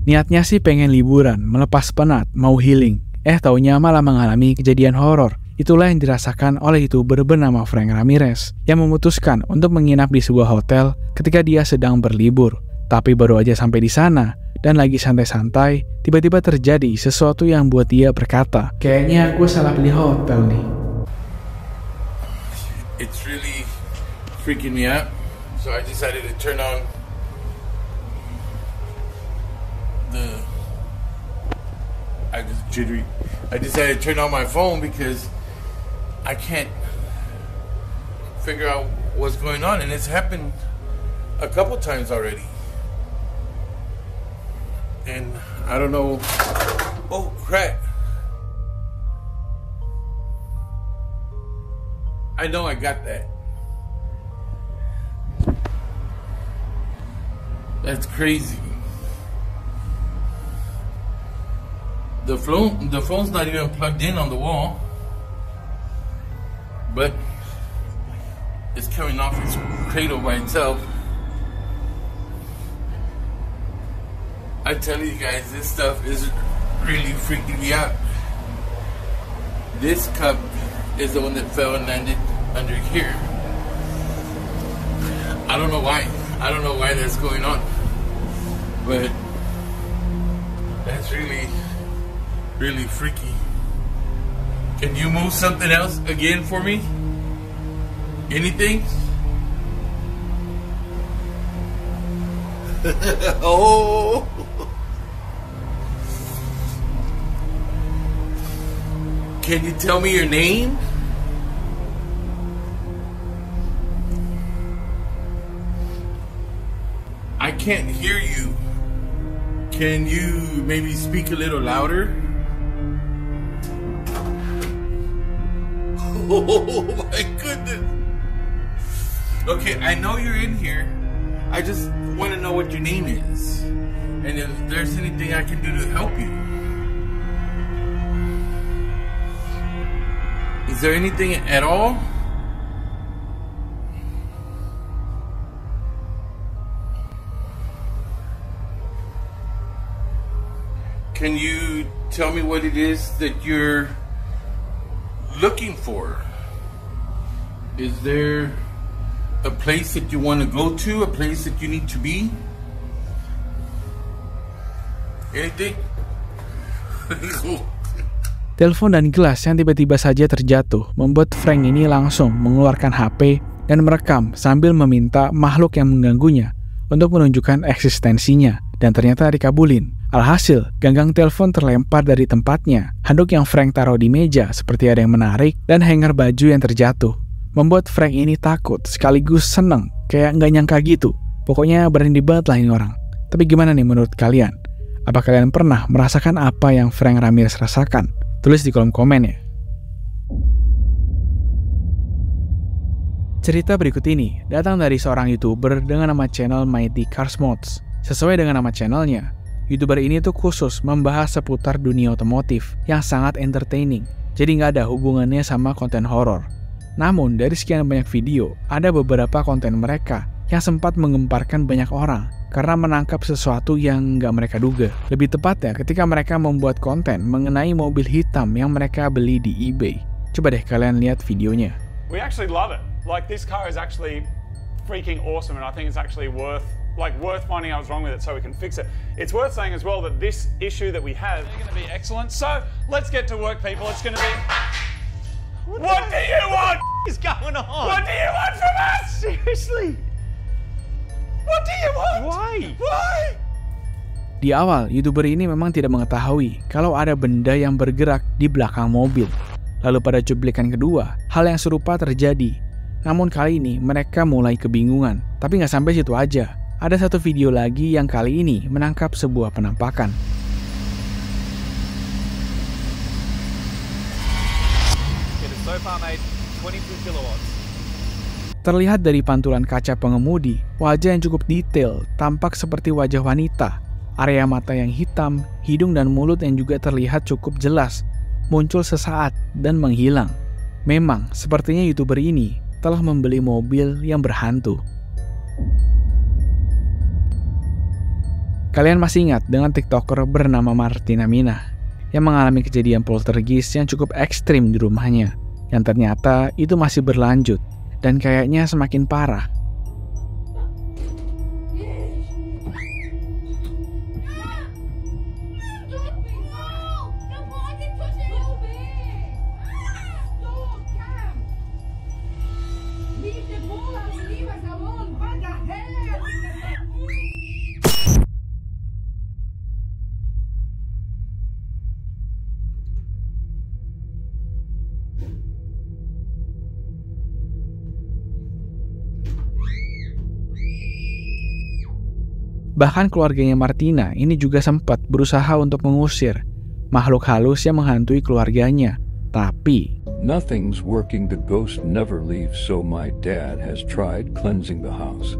Niatnya sih pengen liburan, melepas penat, mau healing. Taunya malah mengalami kejadian horor. Itulah yang dirasakan oleh YouTuber bernama Frank Ramirez yang memutuskan untuk menginap di sebuah hotel ketika dia sedang berlibur. Tapi baru aja sampai di sana dan lagi santai-santai, tiba-tiba terjadi sesuatu yang buat dia berkata, "Kayaknya gue salah pilih hotel nih." It's really freaking me out. So I decided to turn on I decided to turn on my phone because I can't figure out what's going on, and it's happened a couple times already. And I don't know. Oh crap. I know I got that. That's crazy. The phone's not even plugged in on the wall, but it's coming off its cradle by itself. I tell you guys, this stuff is really freaking me out. This cup is the one that fell and landed under here. I don't know why. I don't know why that's going on, but that's really freaky. Can you move something else again for me? Anything? Oh. Can you tell me your name? I can't hear you. Can you maybe speak a little louder? Oh my goodness. Okay, I know you're in here. I just want to know what your name is, and if there's anything I can do to help you. Is there anything at all? Can you tell me what it is that you're looking for? Is there a place that you want to go to, a place that you need to be? Anything? Telepon dan gelas yang tiba-tiba saja terjatuh membuat Frank ini langsung mengeluarkan HP dan merekam sambil meminta makhluk yang mengganggunya untuk menunjukkan eksistensinya, dan ternyata dikabulin. Alhasil, ganggang telepon terlempar dari tempatnya. Handuk yang Frank taruh di meja seperti ada yang menarik, dan hanger baju yang terjatuh membuat Frank ini takut sekaligus seneng, kayak nggak nyangka gitu. Pokoknya berani banget lah ini orang. Tapi gimana nih menurut kalian? Apa kalian pernah merasakan apa yang Frank Ramirez rasakan? Tulis di kolom komen ya. Cerita berikut ini datang dari seorang YouTuber dengan nama channel Mighty Cars Mods. Sesuai dengan nama channelnya, YouTuber ini tuh khusus membahas seputar dunia otomotif yang sangat entertaining. Jadi nggak ada hubungannya sama konten horor. Namun dari sekian banyak video, ada beberapa konten mereka yang sempat menggemparkan banyak orang karena menangkap sesuatu yang nggak mereka duga. Lebih tepatnya ketika mereka membuat konten mengenai mobil hitam yang mereka beli di eBay. Coba deh kalian lihat videonya. We actually love it. Like, this car is actually freaking awesome, and I think it's actually worth finding out what's wrong with it so we can fix it. It's worth saying as well that this issue that we have is going to be excellent. So let's get to work, people. It's going to be... What do you want? What is going on? What do you want from us? Seriously? What do you want? Why? Why? Di awal, YouTuber ini memang tidak mengetahui kalau ada benda yang bergerak di belakang mobil. Lalu pada cuplikan kedua, hal yang serupa terjadi. Namun kali ini mereka mulai kebingungan. Tapi nggak sampai situ aja. Ada satu video lagi yang kali ini menangkap sebuah penampakan. Terlihat dari pantulan kaca pengemudi, wajah yang cukup detail, tampak seperti wajah wanita. Area mata yang hitam, hidung dan mulut yang juga terlihat cukup jelas, muncul sesaat dan menghilang. Memang, sepertinya YouTuber ini telah membeli mobil yang berhantu. Kalian masih ingat dengan TikToker bernama Martina Mina yang mengalami kejadian poltergeist yang cukup ekstrim di rumahnya, yang ternyata itu masih berlanjut dan kayaknya semakin parah. Bahkan keluarganya Martina ini juga sempat berusaha untuk mengusir makhluk halus yang menghantui keluarganya. Tapi nothing's working, the ghost never leaves, so my dad has tried cleansing the house.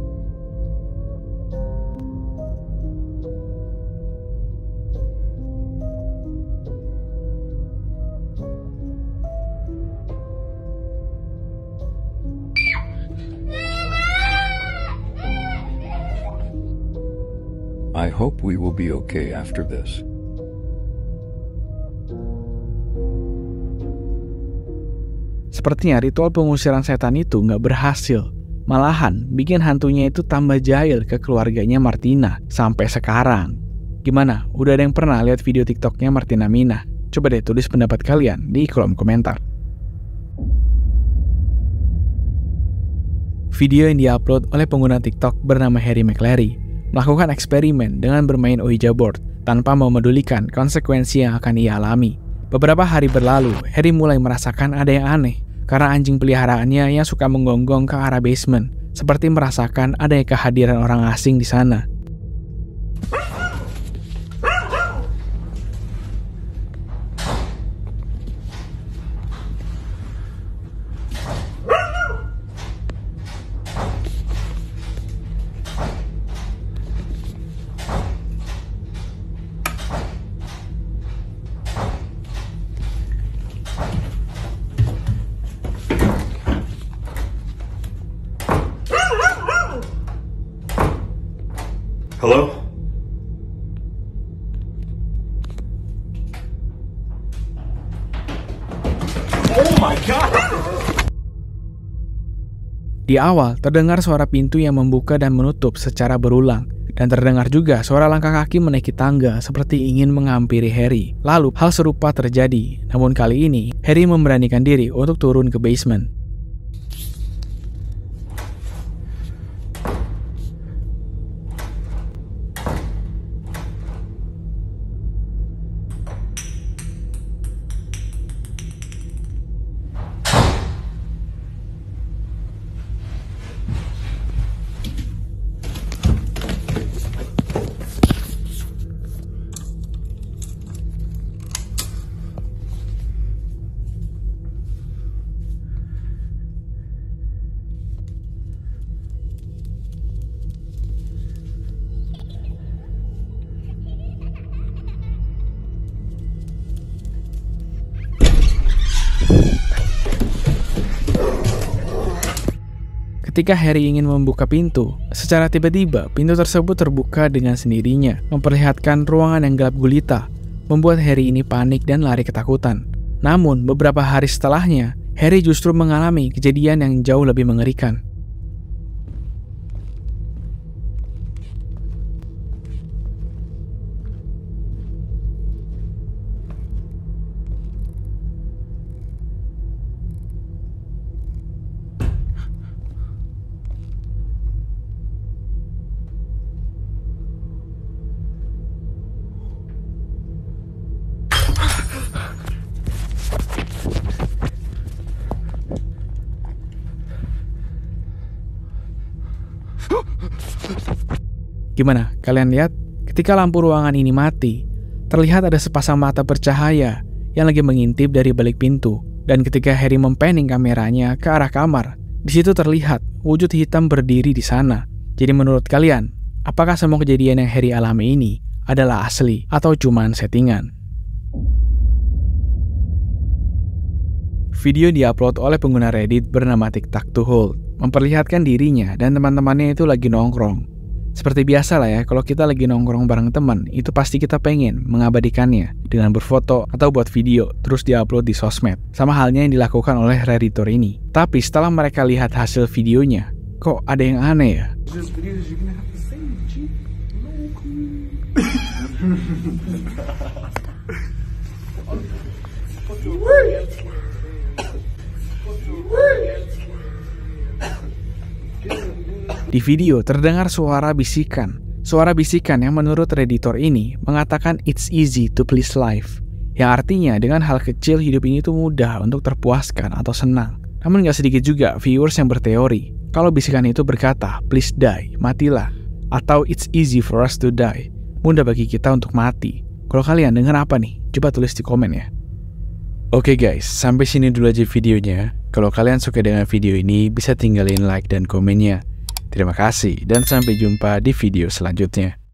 I hope we will be okay after this. Sepertinya ritual pengusiran setan itu nggak berhasil. Malahan bikin hantunya itu tambah jahil ke keluarganya Martina sampai sekarang. Gimana? Udah ada yang pernah lihat video TikToknya Martina Mina? Coba deh tulis pendapat kalian di kolom komentar. Video yang diupload oleh pengguna TikTok bernama Harry McLary melakukan eksperimen dengan bermain Ouija board tanpa memedulikan konsekuensi yang akan ia alami. Beberapa hari berlalu, Harry mulai merasakan ada yang aneh karena anjing peliharaannya yang suka menggonggong ke arah basement, seperti merasakan adanya kehadiran orang asing di sana. Hello? Oh my God! Di awal, terdengar suara pintu yang membuka dan menutup secara berulang. Dan terdengar juga suara langkah kaki menaiki tangga seperti ingin menghampiri Harry. Lalu, hal serupa terjadi. Namun kali ini, Harry memberanikan diri untuk turun ke basement. Ketika Harry ingin membuka pintu, secara tiba-tiba pintu tersebut terbuka dengan sendirinya, memperlihatkan ruangan yang gelap gulita, membuat Harry ini panik dan lari ketakutan. Namun, beberapa hari setelahnya, Harry justru mengalami kejadian yang jauh lebih mengerikan. Gimana? Kalian lihat? Ketika lampu ruangan ini mati, terlihat ada sepasang mata bercahaya yang lagi mengintip dari balik pintu. Dan ketika Harry mempanning kameranya ke arah kamar, di situ terlihat wujud hitam berdiri di sana. Jadi menurut kalian, apakah semua kejadian yang Harry alami ini adalah asli atau cuman settingan? Video diupload oleh pengguna Reddit bernama TikTok to Hold memperlihatkan dirinya dan teman-temannya itu lagi nongkrong. Seperti biasa lah ya, kalau kita lagi nongkrong bareng teman, itu pasti kita pengen mengabadikannya dengan berfoto atau buat video, terus diupload di sosmed. Sama halnya yang dilakukan oleh Redditor ini. Tapi setelah mereka lihat hasil videonya, kok ada yang aneh ya? Di video terdengar suara bisikan yang menurut Redditor ini mengatakan it's easy to please life, yang artinya dengan hal kecil hidup ini tuh mudah untuk terpuaskan atau senang. Namun gak sedikit juga viewers yang berteori kalau bisikan itu berkata please die, matilah, atau it's easy for us to die, mudah bagi kita untuk mati. Kalau kalian dengar apa nih? Coba tulis di komen ya. Oke guys, sampai sini dulu aja videonya. Kalau kalian suka dengan video ini, bisa tinggalin like dan komennya. Terima kasih dan sampai jumpa di video selanjutnya.